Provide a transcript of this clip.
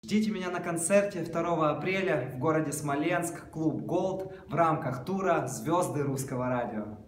Ждите меня на концерте 2 апреля в городе Смоленск, клуб Gold в рамках тура «Звезды русского радио».